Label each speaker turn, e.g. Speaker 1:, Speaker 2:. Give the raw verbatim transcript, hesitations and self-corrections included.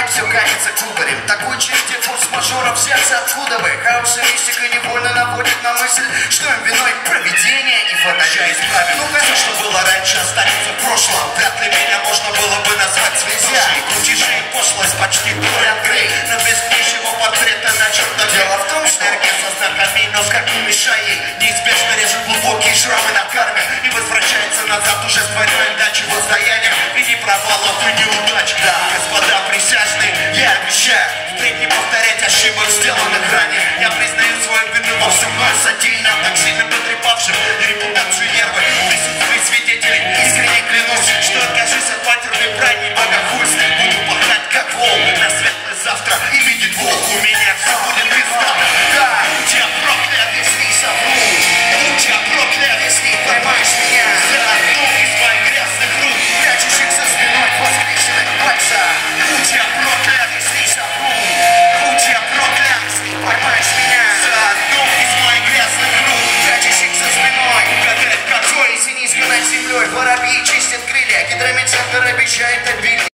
Speaker 1: и все катится кубарем. Такой череде форс-мажоров взяться откуда бы? Хаос и мистика невольно наводит на мысль, что им виной провидение и фатализм. Ну-ка,
Speaker 2: все, что было раньше, останется в прошлом. Вряд ли меня можно было бы назвать звездой. Крутиши и пошлость почти Дориан Грей, но без ничего портрета на черном.
Speaker 1: Дело в том, что
Speaker 2: энергия со знаком минус, как не мешай ей, неизбежно режет глубокие шрамы на карме и возвращается назад уже с двойной отдачей воздаянием в виде провалов и неудач. Да, господа присяжные, я обещаю впредь не повторять ошибок, сделанных ранее. Я признаю свою вину во всем мной содеянном, так сильно потрепавшим репутацию нервы в присутствии свидетелей. Искренне клянусь, что откажусь от матерной брани и богохульства. Буду пахать как волк на светлое завтра и видеть волк у меня все будет пизда. Да, будь я проклят, если совру, будь я проклят, если поймаешь меня за одну из моих грязных рук,
Speaker 1: прячущих за спиной воскресенных пальцев.
Speaker 2: будь я проклят, если совру, будь я проклят,
Speaker 1: Если поймаешь меня
Speaker 2: за одну из моих грязных рук,
Speaker 1: прячущих за спиной,
Speaker 2: угадать какой.
Speaker 1: и низко над землей воробьи чистят крылья. Гидромедцентр обещает обилие